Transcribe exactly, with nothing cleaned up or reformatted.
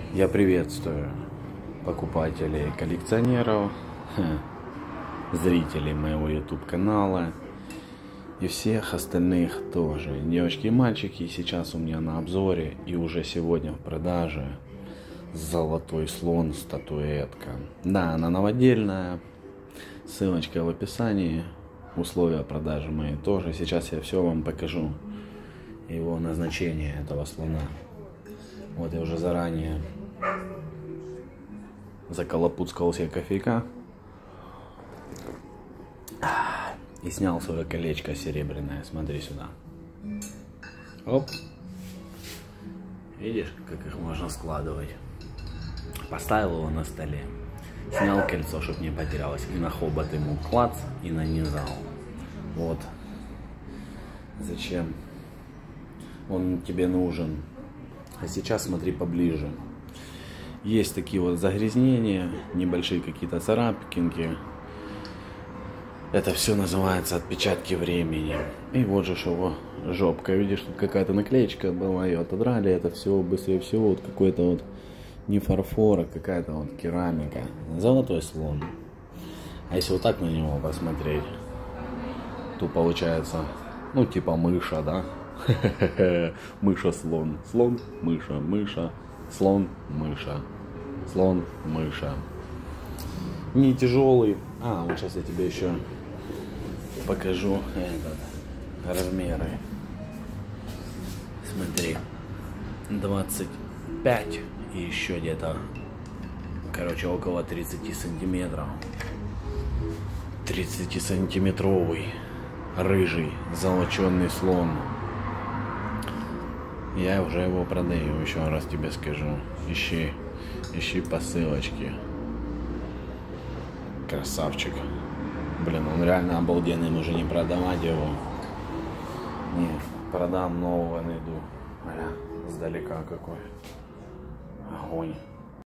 Я приветствую покупателей, коллекционеров, зрителей моего YouTube канала и всех остальных тоже. Девочки и мальчики, сейчас у меня на обзоре и уже сегодня в продаже золотой слон статуэтка. Да, она новодельная, ссылочка в описании, условия продажи мои тоже. Сейчас я все вам покажу, его назначение этого слона. Вот я уже заранее заколопуцкал себе кофейка и снял свое колечко серебряное. Смотри сюда. Оп. Видишь, как их можно складывать? Поставил его на столе, снял кольцо, чтобы не потерялось, и на хобот ему клац и нанизал. Вот. Зачем он тебе нужен? А сейчас смотри поближе. Есть такие вот загрязнения, небольшие какие-то царапинки. Это все называется отпечатки времени. И вот же его жопка. Видишь, тут какая-то наклеечка была, ее отодрали. Это все быстрее всего вот какой-то вот не фарфор, а какая-то вот керамика. Золотой слон. А если вот так на него посмотреть, то получается, ну типа мыша, да? Мыша-слон. Слон, мыша, мыша, слон, мыша. Слон, мыша. Не тяжелый. А, вот сейчас я тебе еще покажу этот, размеры. Смотри. двадцать пять и еще где-то, короче, около тридцати сантиметров. тридцатисантиметровый рыжий золоченый слон. Я уже его продаю, еще раз тебе скажу. Ищи, ищи по ссылочке. Красавчик. Блин, он реально обалденный, уже не продавать его. Не, продам, нового найду. Аля, сдалека какой. Огонь.